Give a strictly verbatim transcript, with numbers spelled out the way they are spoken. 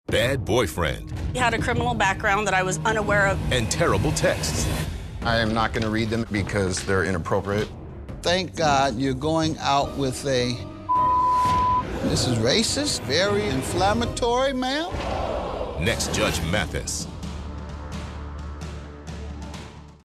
bad boyfriend. He had a criminal background that I was unaware of. And terrible texts. I am not going to read them because they're inappropriate. Thank God you're going out with a... This is racist, very inflammatory, ma'am. Next Judge Mathis.